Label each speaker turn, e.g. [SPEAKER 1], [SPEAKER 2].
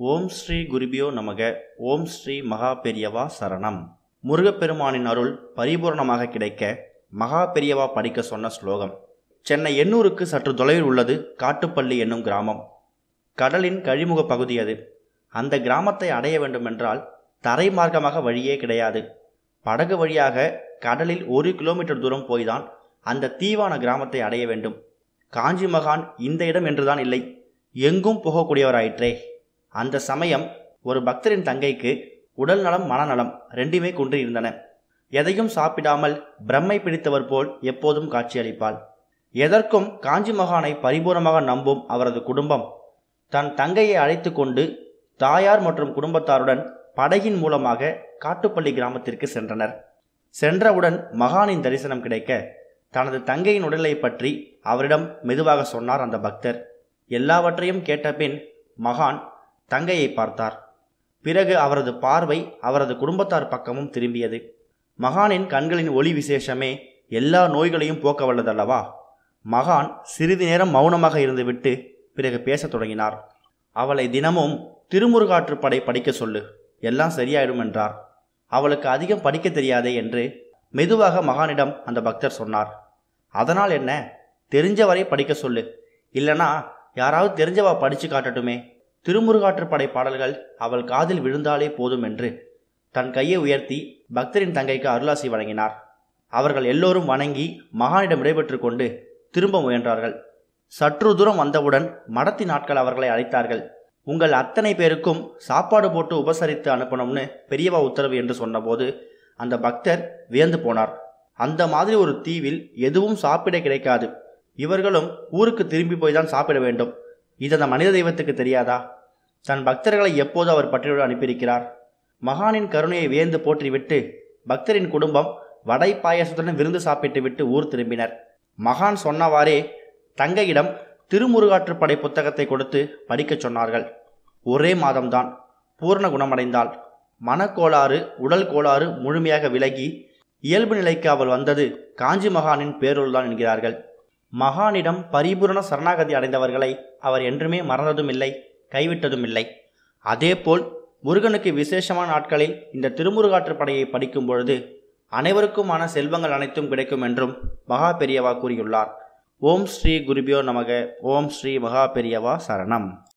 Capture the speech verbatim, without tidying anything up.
[SPEAKER 1] ஓம் ஸ்ரீ குருபியோ நமக. ஓம் ஸ்ரீ மகா பெரியவா சரணம். முருகப்பெருமானின் அருள் பரிபூர்ணமாக கிடைக்க மகா பெரியவா படிக்க சொன்ன ஸ்லோகம். சென்னை எண்ணூருக்கு சற்று தொலைவில் உள்ளது காட்டுப்பள்ளி என்னும் கிராமம். கடலின் கழிமுக பகுதி அது. அந்த கிராமத்தை அடைய வேண்டுமென்றால் தரை மார்க்கமாக வழியே கிடையாது. படகு வழியாக கடலில் ஒரு கிலோமீட்டர் தூரம் போய்தான் அந்த தீவான கிராமத்தை அடைய வேண்டும். காஞ்சி மகான் இந்த இடம் என்றுதான் இல்லை, எங்கும் போகக்கூடியவராயிற்றே. அந்த சமயம் ஒரு பக்தரின் தங்கைக்கு உடல் நலம் மனநலம் ரெண்டுமே குன்றி இருந்தன. எதையும் சாப்பிடாமல் பிரம்மை பிடித்தவர் போல் எப்போதும் காட்சியளிப்பாள். எதற்கும் காஞ்சி மகானை பரிபூர்ணமாக நம்பும் அவரது குடும்பம் தன் தங்கையை அழைத்து கொண்டு தாயார் மற்றும் குடும்பத்தாருடன் படகின் மூலமாக காட்டுப்பள்ளி கிராமத்திற்கு சென்றனர். சென்றவுடன் மகானின் தரிசனம் கிடைக்க தனது தங்கையின் உடலை பற்றி அவரிடம் மெதுவாக சொன்னார் அந்த பக்தர். எல்லாவற்றையும் கேட்டபின் மகான் தங்கையை பார்த்தார். பிறகு அவரது பார்வை அவரது குடும்பத்தார் பக்கமும் திரும்பியது. மகானின் கண்களின் ஒளி விசேஷமே எல்லா நோய்களையும் போக்க வல்லதல்லவா. மகான் சிறிது நேரம் மௌனமாக இருந்துவிட்டு பிறகு பேசத் தொடங்கினார். அவளை தினமும் திருமுருகாற்றுப்படை படிக்க சொல்லு, எல்லாம் சரியாயிடும் என்றார். அவளுக்கு அதிகம் படிக்க தெரியாதே என்று மெதுவாக மகானிடம் அந்த பக்தர் சொன்னார். அதனால் என்ன, தெரிஞ்சவரை படிக்க சொல்லு, இல்லைனா யாராவது தெரிஞ்சவா படித்து காட்டட்டுமே. திருமுருகாற்றுப்படை பாடல்கள் அவள் காதில் விழுந்தாலே போதும் என்று தன் கையை உயர்த்தி பக்தரின் தங்கைக்கு அருளாசி வழங்கினார். அவர்கள் எல்லோரும் வணங்கி மகானிடம் விடைபெற்று கொண்டு திரும்ப முயன்றார்கள். சற்று தூரம் வந்தவுடன் மடத்தின் ஆட்கள் அவர்களை அழைத்தார்கள். உங்கள் அத்தனை பேருக்கும் சாப்பாடு போட்டு உபசரித்து அனுப்பணும்னு பெரியவா உத்தரவு என்று சொன்னபோது அந்த பக்தர் வியந்து போனார். அந்த மாதிரி ஒரு தீவில் எதுவும் சாப்பிட கிடைக்காது. இவர்களும் ஊருக்கு திரும்பி போய் தான் சாப்பிட வேண்டும். இது அந்த மனித தெய்வத்துக்கு தெரியாதா? தன் பக்தர்களை எப்போது அவர் பற்றியோடு அனுப்பியிருக்கிறார். மகானின் கருணையை வியந்து போற்றிவிட்டு பக்தரின் குடும்பம் வடை பாயசத்துடன் விருந்து சாப்பிட்டு விட்டு ஊர் திரும்பினர். மகான் சொன்னவாறே தங்கையிடம் திருமுருகாற்றுப்படை புத்தகத்தை கொடுத்து படிக்கச் சொன்னார்கள். ஒரே மாதம்தான் பூர்ண குணமடைந்தாள். மனக்கோளாறு உடல் கோளாறு முழுமையாக விலகி இயல்பு நிலைக்கு அவள் வந்தது காஞ்சி மகானின் பேரொருள்தான் என்கிறார்கள். மகானிடம் பரிபூரண சரணாகதி அடைந்தவர்களை அவர் என்றுமே மறந்ததும் இல்லை, கைவிட்டதும் இல்லை. அதேபோல் முருகனுக்கு விசேஷமான நாட்களில் இந்த திருமுருகாற்றுப்படையை படிக்கும் பொழுது அனைவருக்குமான செல்வங்கள் அனைத்தும் கிடைக்கும் என்றும் மகா பெரியவா கூறியுள்ளார். ஓம் ஸ்ரீ குருபியோ நமக. ஓம் ஸ்ரீ மகா பெரியவா சரணம்.